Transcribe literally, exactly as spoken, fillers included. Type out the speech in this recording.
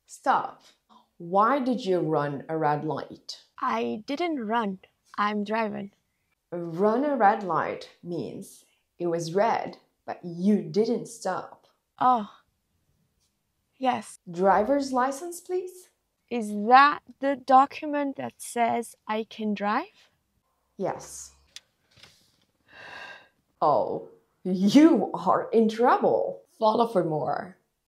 Stop. Why did you run a red light? I didn't run. I'm driving. Run a red light means it was red, but you didn't stop. Oh, yes. Driver's license, please? Is that the document that says I can drive? Yes. Oh, you are in trouble. Follow for more.